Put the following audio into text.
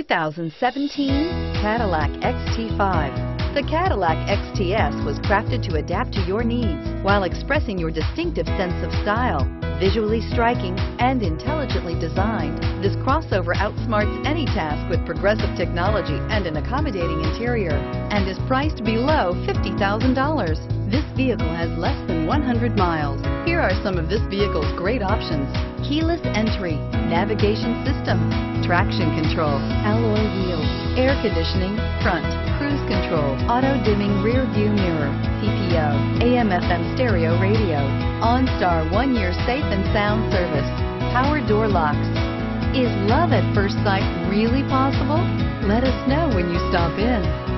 2017 Cadillac XT5. The Cadillac XTS was crafted to adapt to your needs while expressing your distinctive sense of style. Visually striking and intelligently designed, this crossover outsmarts any task with progressive technology and an accommodating interior, and is priced below $50,000. This vehicle has less than 100 miles. Here are some of this vehicle's great options: keyless entry, navigation system, traction control, alloy wheels, air conditioning, front, cruise control, auto-dimming rear view mirror, PPO, AM/FM stereo radio, OnStar 1-year safe and sound service, power door locks. Is love at first sight really possible? Let us know when you stop in.